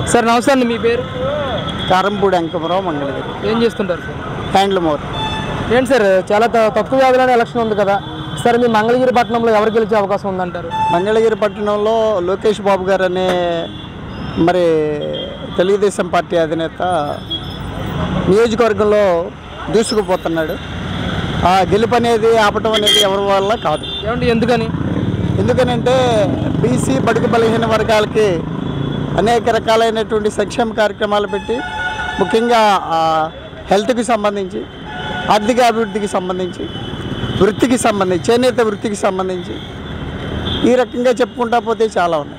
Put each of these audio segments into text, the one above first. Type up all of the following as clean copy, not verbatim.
Sir నమస్తే అండి, మీ పేరు? కారంపూడి అంకమరావు, మంగళగిరి. ఏం చేస్తుంటారు సార్? Handloom work. ఏంటి సార్, చాలా తక్కువ వ్యవధిలోనే ఎలక్షన్ ఉంది కదా సార్, మీ మంగళగిరి పట్టణంలో ఎవరు గెలిచే అవకాశం ఉందంటారు? మంగళగిరి పట్టణంలో లోకేష్ బాబు గారు అనే మరి తెలుగుదేశం పార్టీ అధినేత నియోజకవర్గంలో దూసుకుపోతున్నాడు. ఆ గెలుపు అనేది ఆపటం అనేది ఎవరి వల్ల కాదు. ఏమండి, ఎందుకని? ఎందుకనంటే బీసీ బడుగు బలహీన వర్గాలకి అనేక రకాలైనటువంటి సంక్షేమ కార్యక్రమాలు పెట్టి, ముఖ్యంగా హెల్త్కి సంబంధించి, ఆర్థిక అభివృద్ధికి సంబంధించి, వృత్తికి సంబంధించి, చేనేత వృత్తికి సంబంధించి ఈ రకంగా చెప్పుకుంటా పోతే చాలా ఉన్నాయి.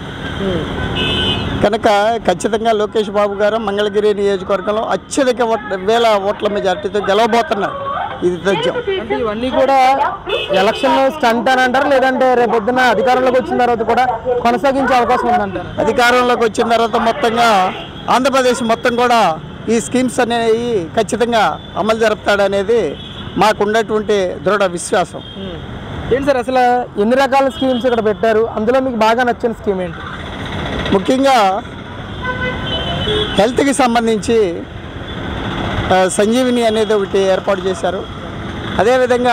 కనుక ఖచ్చితంగా లోకేష్ బాబు గారు మంగళగిరి నియోజకవర్గంలో అత్యధిక వేల ఓట్ల మెజార్టీతో గెలవబోతున్నారు. ఇది తథ్యం. అంటే ఇవన్నీ కూడా ఎలక్షన్ స్టంట్ అని అంటారు, లేదంటే రేపు పొద్దున అధికారంలోకి వచ్చిన తర్వాత కూడా కొనసాగించే అవకాశం ఉందంటారు? అధికారంలోకి వచ్చిన తర్వాత మొత్తంగా ఆంధ్రప్రదేశ్ మొత్తం కూడా ఈ స్కీమ్స్ అనేవి ఖచ్చితంగా అమలు జరుపుతాడనేది మాకున్నటువంటి దృఢ విశ్వాసం. ఏంటి సార్, అసలు ఎన్ని రకాల స్కీమ్స్ ఇక్కడ పెట్టారు? అందులో మీకు బాగా నచ్చిన స్కీమ్ ఏంటి? ముఖ్యంగా హెల్త్కి సంబంధించి సంజీవిని అనేది ఒకటి ఏర్పాటు చేశారు. అదేవిధంగా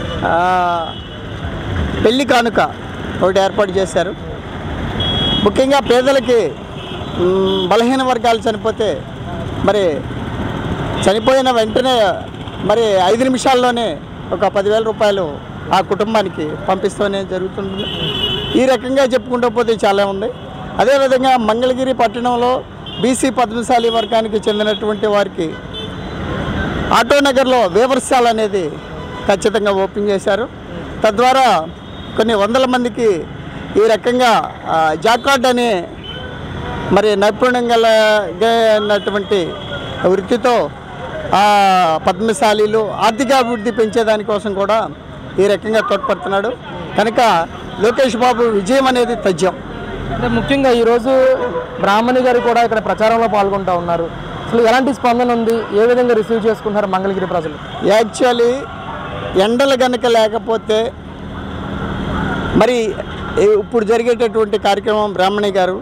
పెళ్లి కానుక ఒకటి ఏర్పాటు చేశారు. ముఖ్యంగా పేదలకి బలహీన వర్గాలు చనిపోతే మరి చనిపోయిన వెంటనే మరి 5 నిమిషాల్లోనే ఒక 10,000 రూపాయలు ఆ కుటుంబానికి పంపిస్తూనే జరుగుతుంది. ఈ రకంగా చెప్పుకుంటూ పోతే చాలా ఉంది. అదేవిధంగా మంగళగిరి పట్టణంలో బీసీ పద్మశాలి వర్గానికి చెందినటువంటి వారికి ఆటోనగర్లో వేవర్శాల అనేది ఖచ్చితంగా ఓపెన్ చేశారు. తద్వారా కొన్ని వందల మందికి ఈ రకంగా జాకార్డ్ అనే మరి నైపుణ్యం కలిగినటువంటి వృత్తితో పద్మశాలీలు ఆర్థిక అభివృద్ధి పెంచేదానికోసం కూడా ఈ రకంగా తోడ్పడుతున్నాడు. కనుక లోకేష్ బాబు విజయం అనేది తథ్యం. అంటే ముఖ్యంగా ఈరోజు బ్రాహ్మణి గారు కూడా ఇక్కడ ప్రచారంలో పాల్గొంటూ ఉన్నారు. అసలు ఎలాంటి స్పందన ఉంది? ఏ విధంగా రిసీవ్ చేసుకుంటున్నారు మంగళగిరి ప్రజలు? యాక్చువల్లీ ఎండలు కనుక లేకపోతే మరి ఇప్పుడు జరిగేటటువంటి కార్యక్రమం బ్రాహ్మణి గారు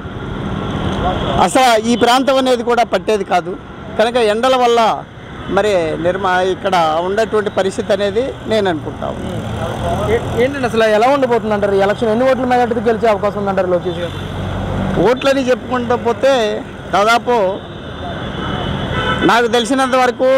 అసలు ఈ ప్రాంతం అనేది కూడా పట్టేది కాదు. కనుక ఎండల వల్ల మరి ఇక్కడ ఉన్నటువంటి పరిస్థితి అనేది నేను అనుకుంటాను. ఏంటంటే అసలు ఎలా ఉండబోతుంది అంటారు? ఎలక్షన్ ఎన్ని ఓట్ల మెజార్టీతో గెలిచే అవకాశం ఉందంటారు లోకేష్ గారు? ఓట్లని చెప్పుకుంటూ పోతే దాదాపు నాకు తెలిసినంత వరకు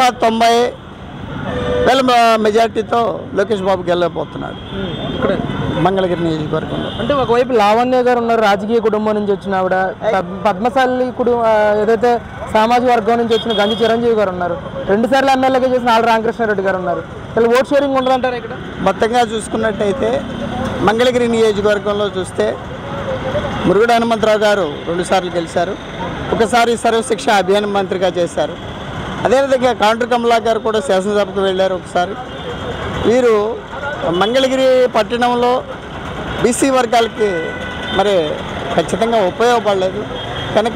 190,000 మెజార్టీతో లోకేష్ బాబు గెలవబోతున్నాడు ఇక్కడ మంగళగిరి నియోజకవర్గంలో. అంటే ఒకవైపు లావణ్య గారు ఉన్నారు, రాజకీయ కుటుంబం నుంచి వచ్చిన ఆవిడ. పద్మశాలి ఏదైతే సామాజిక వర్గం నుంచి వచ్చిన గంజి చిరంజీవి గారు ఉన్నారు. 2 సార్లు ఎమ్మెల్యేగా చేసిన ఆళ్ళ రామకృష్ణారెడ్డి గారు ఉన్నారు. ఇలా ఓట్ షేరింగ్ ఉండదంటారు ఇక్కడ? మొత్తంగా చూసుకున్నట్టయితే మంగళగిరి నియోజకవర్గంలో చూస్తే మురుగుడు హనుమంతరావు గారు 2 సార్లు గెలిచారు. ఒకసారి సర్వశిక్ష అభియాన మంత్రిగా చేశారు. అదేవిధంగా కాండ్రు కమలా గారు కూడా శాసనసభకు వెళ్ళారు ఒకసారి. వీరు మంగళగిరి పట్టణంలో బీసీ వర్గాలకి మరి ఖచ్చితంగా ఉపయోగపడలేదు. కనుక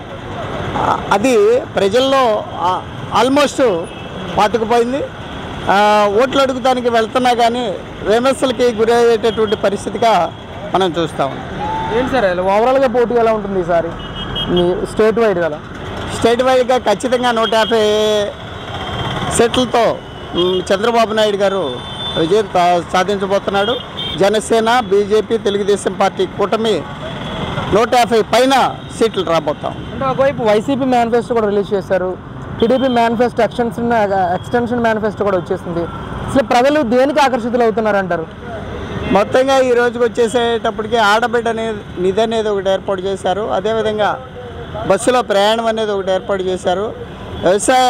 అది ప్రజల్లో ఆల్మోస్ట్ పాతుకుపోయింది. ఓట్లు అడుగుతానికి వెళ్తున్నా కానీ విమర్శలకి గురయ్యేటటువంటి పరిస్థితిగా మనం చూస్తాం. ఏంటి సార్ ఓవరాల్గా పోటీ ఎలా ఉంటుంది ఈసారి స్టేట్ వైడ్ కదా? స్టేట్ వైడ్గా ఖచ్చితంగా 150 సీట్లతో చంద్రబాబు నాయుడు గారు విజయం సాధించబోతున్నాడు. జనసేన, బీజేపీ, తెలుగుదేశం పార్టీ కూటమి 150 పైన సీట్లు రాబోతాం. అంటే ఒకవైపు వైసీపీ మేనిఫెస్టో కూడా రిలీజ్ చేశారు, టీడీపీ మేనిఫెస్టో ఎక్స్టెన్షన్ మేనిఫెస్టో కూడా వచ్చేసింది. అసలు ప్రజలు దేనికి ఆకర్షితులు అవుతున్నారంటారు? మొత్తంగా ఈ రోజుకి వచ్చేసేటప్పటికి ఆడబిడ్డ నిధి అనేది ఒకటి ఏర్పాటు చేశారు. అదేవిధంగా బస్సులో ప్రయాణం అనేది ఒకటి ఏర్పాటు చేశారు. వ్యవసాయ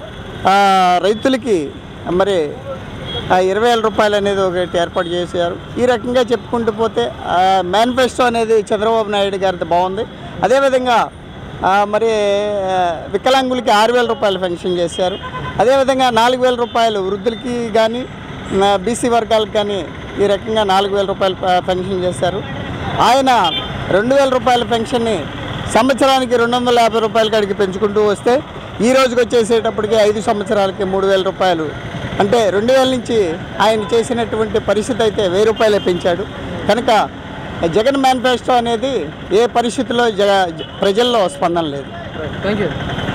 రైతులకి మరి 20,000 రూపాయలు అనేది ఒకటి ఏర్పాటు చేశారు. ఈ రకంగా చెప్పుకుంటూ పోతే మేనిఫెస్టో అనేది చంద్రబాబు నాయుడు గారిది బాగుంది. అదేవిధంగా మరి వికలాంగులకి 6,000 రూపాయలు పెన్షన్ చేశారు. అదేవిధంగా 4,000 రూపాయలు వృద్ధులకి కానీ బీసీ వర్గాలకు కానీ ఈ రకంగా 4,000 రూపాయలు పెన్షన్ చేశారు. ఆయన 2,000 రూపాయల పెన్షన్ని సంవత్సరానికి 250 రూపాయల కాడికి పెంచుకుంటూ వస్తే ఈ రోజుకి వచ్చేసేటప్పటికి 5 సంవత్సరాలకి 3,000 రూపాయలు, అంటే 2,000 నుంచి ఆయన చేసినటువంటి పరిస్థితి అయితే 1,000 రూపాయలే పెంచాడు. కనుక జగన్ మేనిఫెస్టో అనేది ఏ పరిస్థితుల్లో ప్రజల్లో స్పందన లేదు. Thank you.